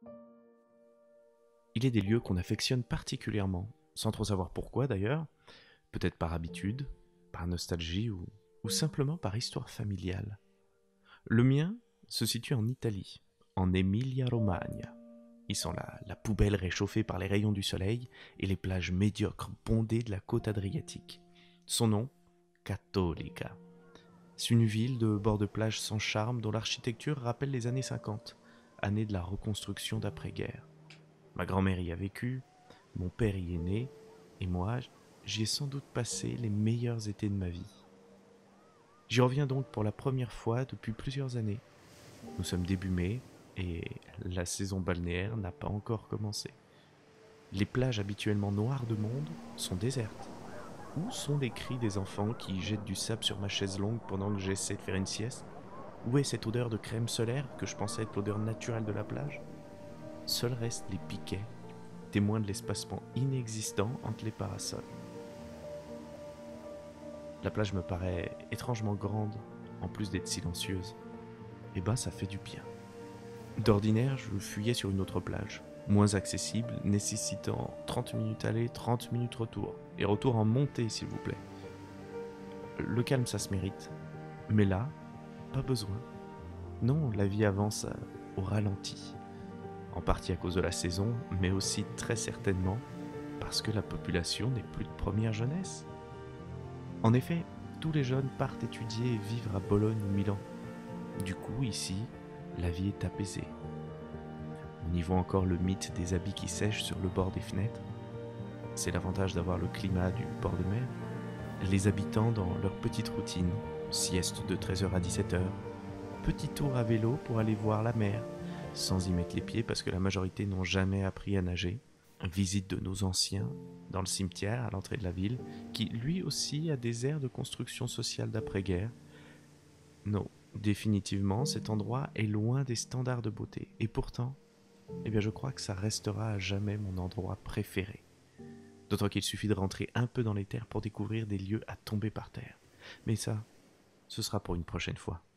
Il est des lieux qu'on affectionne particulièrement, sans trop savoir pourquoi d'ailleurs, peut-être par habitude, par nostalgie ou simplement par histoire familiale. Le mien se situe en Italie, en Emilia-Romagna. Ils sont la poubelle réchauffée par les rayons du soleil et les plages médiocres bondées de la côte adriatique. Son nom, Cattolica. C'est une ville de bord de plage sans charme dont l'architecture rappelle les années 50, années de la reconstruction d'après-guerre. Ma grand-mère y a vécu, mon père y est né, et moi, j'y ai sans doute passé les meilleurs étés de ma vie. J'y reviens donc pour la première fois depuis plusieurs années. Nous sommes début mai, et la saison balnéaire n'a pas encore commencé. Les plages habituellement noires de monde sont désertes. Où sont les cris des enfants qui jettent du sable sur ma chaise longue pendant que j'essaie de faire une sieste? Où est cette odeur de crème solaire que je pensais être l'odeur naturelle de la plage? Seuls restent les piquets, témoins de l'espacement inexistant entre les parasols. La plage me paraît étrangement grande, en plus d'être silencieuse. Et ben ça fait du bien. D'ordinaire, je fuyais sur une autre plage, moins accessible, nécessitant 30 minutes aller, 30 minutes retour. Et retour en montée, s'il vous plaît. Le calme, ça se mérite. Mais là, pas besoin. Non, la vie avance au ralenti. En partie à cause de la saison, mais aussi très certainement parce que la population n'est plus de première jeunesse. En effet, tous les jeunes partent étudier et vivre à Bologne ou Milan. Du coup, ici, la vie est apaisée. On y voit encore le mythe des habits qui sèchent sur le bord des fenêtres. C'est l'avantage d'avoir le climat du bord de mer. Les habitants dans leur petite routine, sieste de 13h à 17h, petit tour à vélo pour aller voir la mer, sans y mettre les pieds parce que la majorité n'ont jamais appris à nager, visite de nos anciens dans le cimetière à l'entrée de la ville, qui lui aussi a des airs de construction sociale d'après-guerre. Non, définitivement, cet endroit est loin des standards de beauté, et pourtant, eh bien je crois que ça restera à jamais mon endroit préféré. D'autant qu'il suffit de rentrer un peu dans les terres pour découvrir des lieux à tomber par terre. Mais ça, ce sera pour une prochaine fois.